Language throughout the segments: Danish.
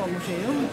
Aalborg Museum.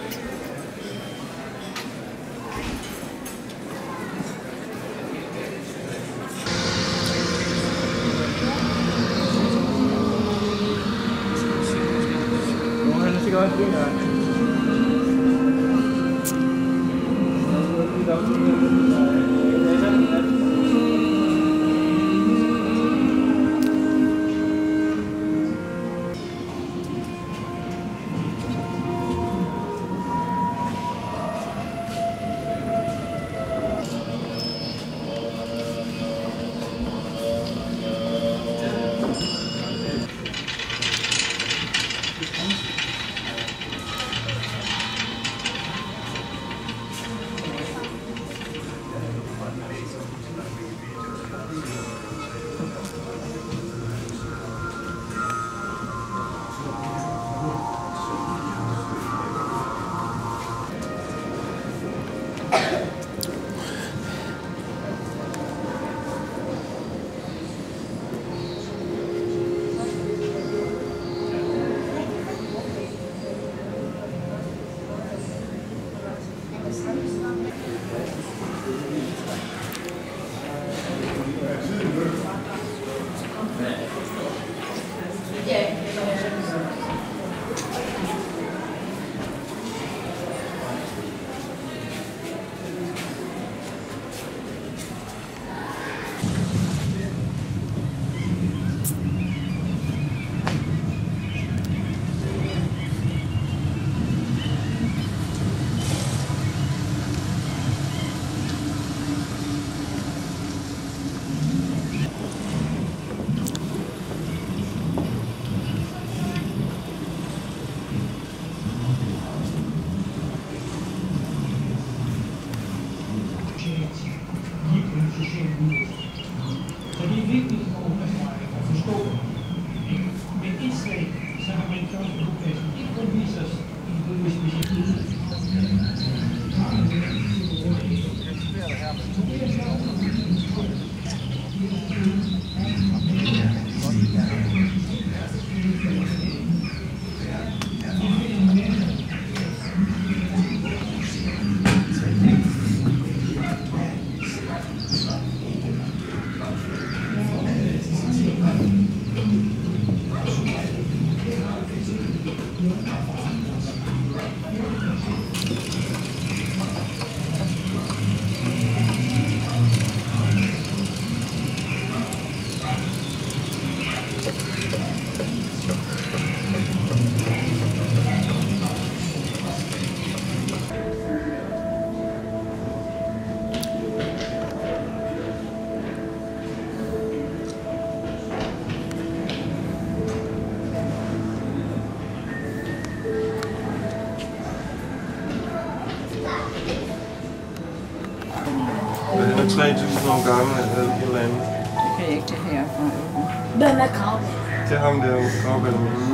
Den er 3000 år gammel eller et eller andet. Det kan jeg ikke det herfra. Hvem er Kravbe? Det er ham der, Kravbe.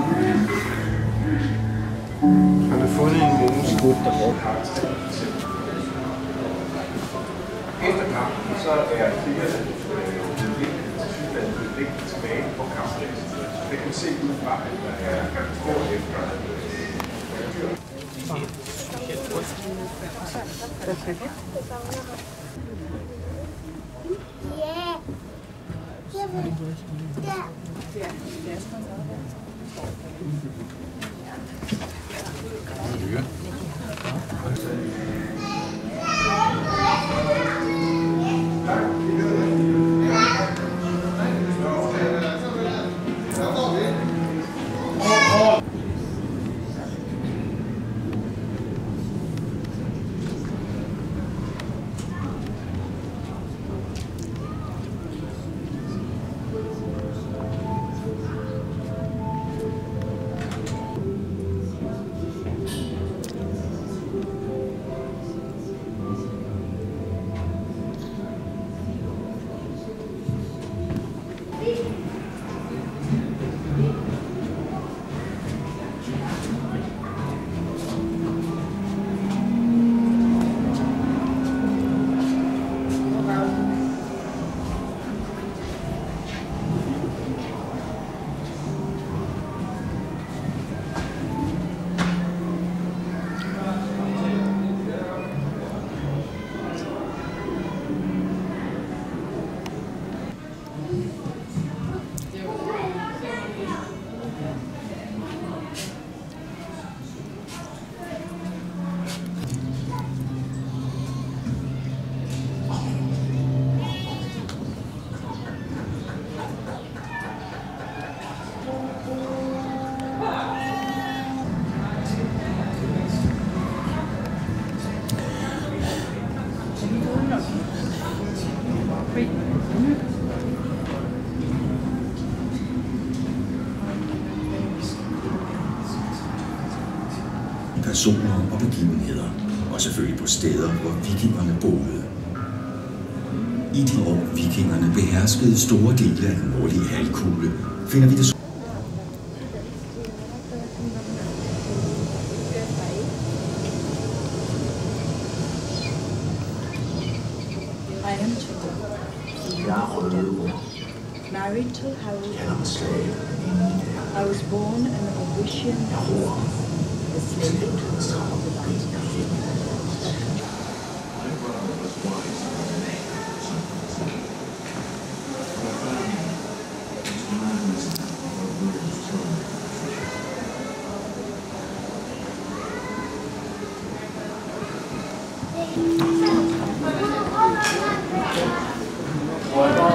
Han er fundet i en mose. Efter kampen, så er krigerne tilbage på kamppladsen. Det kan se ud fra, at der er få efter. Personer og begivenheder, og selvfølgelig på steder, hvor vikingerne boede. I de år vikingerne beherskede store dele af den nordlige halvkugle, finder vi det married to Harold. I was born an Orician a slave to the son of the Bye.